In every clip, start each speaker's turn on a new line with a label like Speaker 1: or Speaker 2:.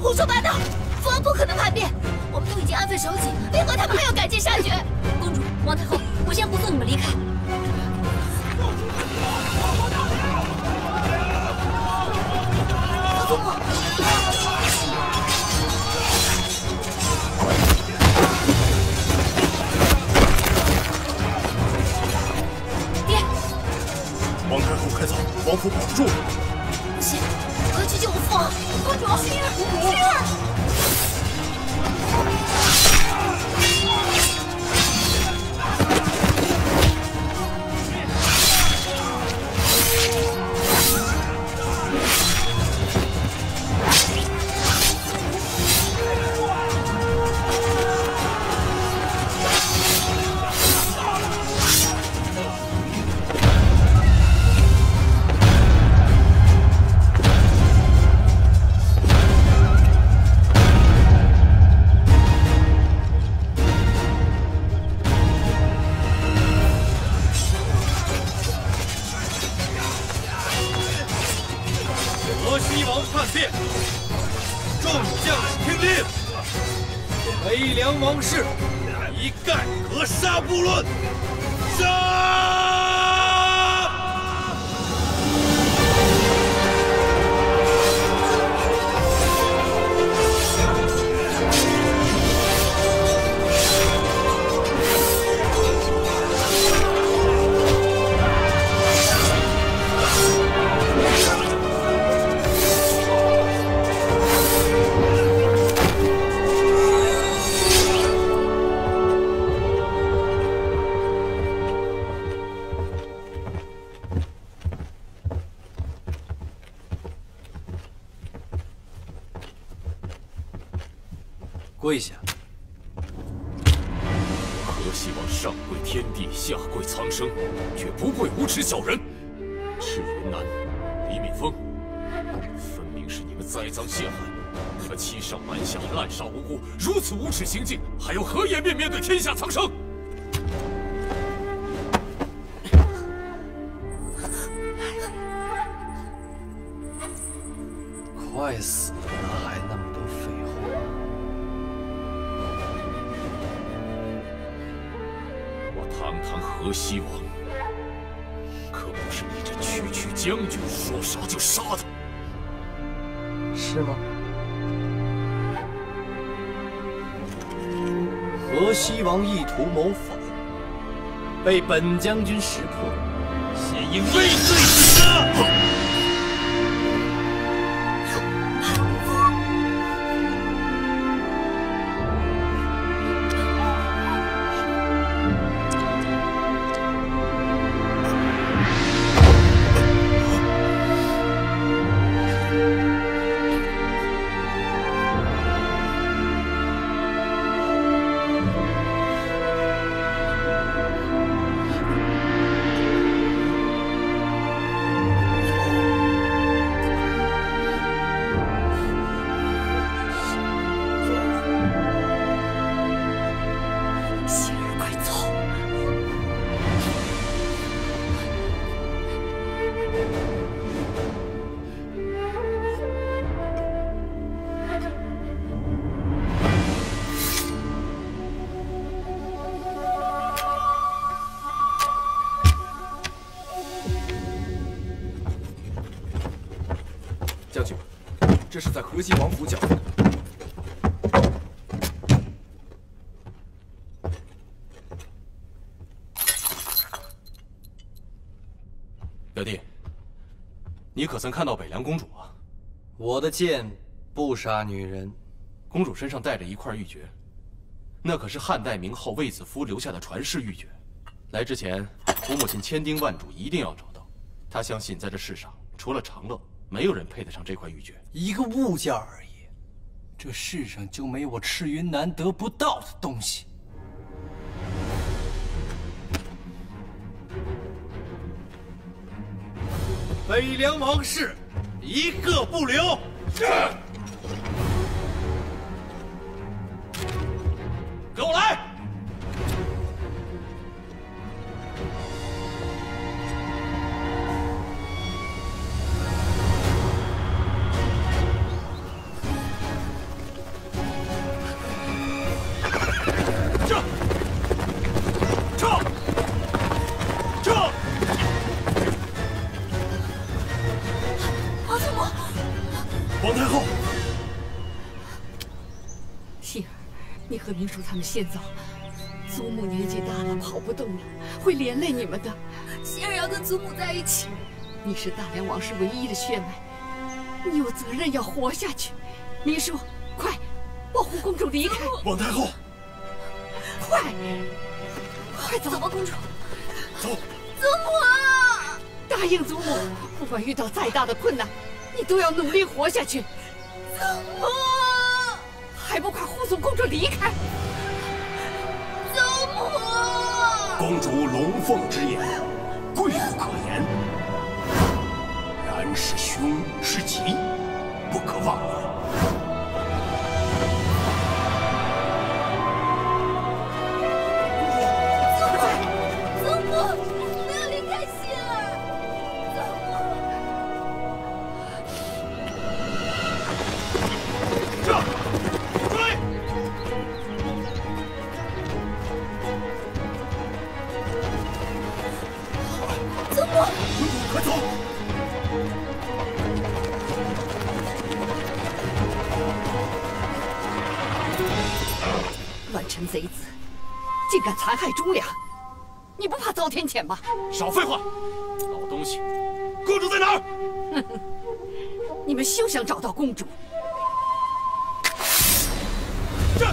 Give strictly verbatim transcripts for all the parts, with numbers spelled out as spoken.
Speaker 1: 胡说八道！父王不可能叛变，我们都已经安分守己，为何他们还要赶尽杀绝？公主、王太后，我先护送你们离开。父母。
Speaker 2: 王太后快走，王府保不住了。
Speaker 1: 不行，我要去救我父王。公主，薰儿，薰儿。
Speaker 3: 北凉王室一概格杀不论，杀！
Speaker 4: 跪下！
Speaker 2: 河西王上跪天地，下跪苍生，绝不跪无耻小人。赤云南、李敏峰，分明是你们栽赃陷害，你们欺上瞒下，滥杀无辜，如此无耻行径，还有何颜面面对天下苍生？
Speaker 4: 快死了，还那么多废话！
Speaker 2: 我堂堂河西王，可不是你这区区将军说杀就杀的，
Speaker 4: 是吗？河西王意图谋反，被本将军识破，现应畏罪自杀。
Speaker 3: 将军，这是在河西王府缴付的。
Speaker 2: 表弟，你可曾看到北凉公主啊？
Speaker 4: 我的剑不杀女人。
Speaker 2: 公主身上带着一块玉珏，那可是汉代明后卫子夫留下的传世玉珏。来之前，我母亲千叮万嘱，一定要找到。她相信，在这世上，除了长乐。 没有人配得上这块玉珏，
Speaker 4: 一个物件而已。这世上就没有我赤云南得不到的东西。
Speaker 3: 北凉王室一个不留。是。给我来！
Speaker 2: 王
Speaker 5: 你和明叔他们先走，祖母年纪大了，跑不动了，会连累你们的。
Speaker 1: 希儿要跟祖母在一起。
Speaker 5: 你是大梁王室唯一的血脉，你有责任要活下去。明叔，快保护公主离开！
Speaker 4: 王太后，
Speaker 5: 快，快走！
Speaker 1: 走吧，公主。
Speaker 4: 走。
Speaker 1: 祖母，
Speaker 5: 答应祖母，不管遇到再大的困难，你都要努力活下去。
Speaker 1: 祖母，
Speaker 5: 还不快护送公主离开！
Speaker 1: 祖母，
Speaker 4: 公主龙凤之眼，贵不可言。然是凶是吉，不可妄言。
Speaker 5: 乱臣贼子，竟敢残害忠良！你不怕遭天谴吗？
Speaker 2: 少废话，老东西，公主在哪儿？
Speaker 5: 哼哼，你们休想找到公主！
Speaker 2: 这。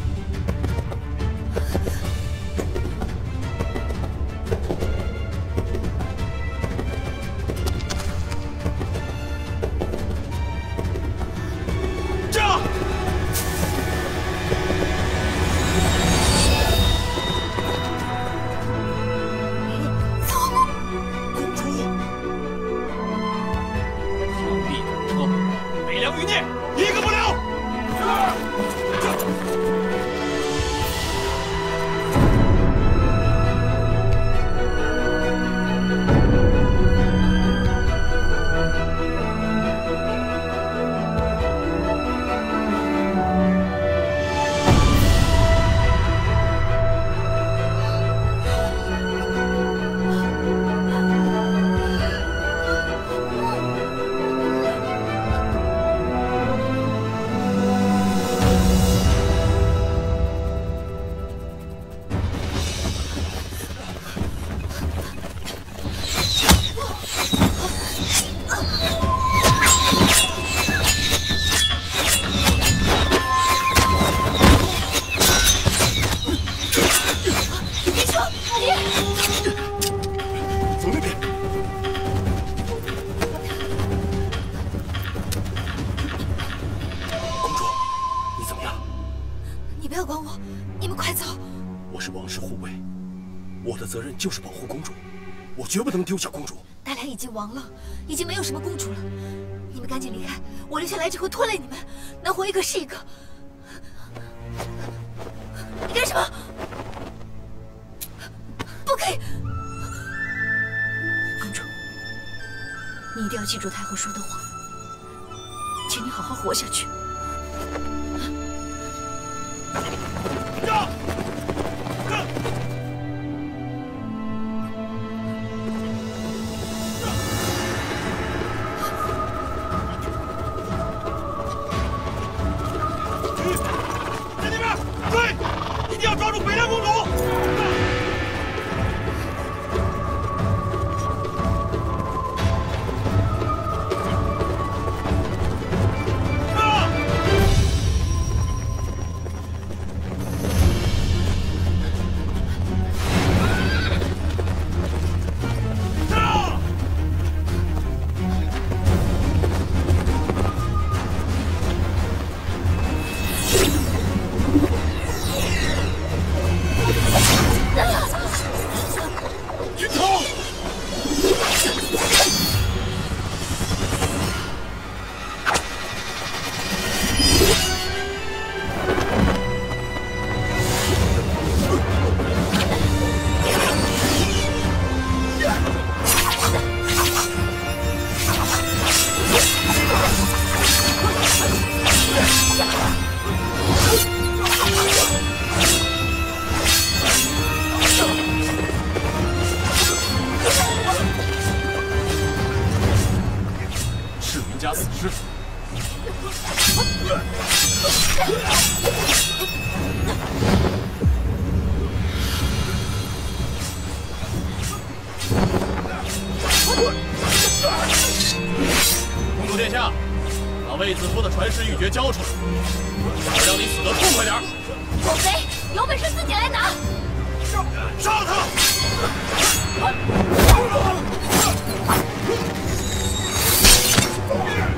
Speaker 4: 就是保护公主，我绝不能丢下公主。
Speaker 1: 大梁已经亡了，已经没有什么公主了。你们赶紧离开，我留下来只会拖累你们，能活一个是一个。你干什么？不可以！公主，你一定要记住太后说的话，请你好好活下去。
Speaker 2: 让！抓住北凉公主！
Speaker 4: 子夫的传世玉诀交出来，我让你死得痛快点。
Speaker 1: 狗贼，有本事自己来拿！
Speaker 3: 杀他！
Speaker 1: 啊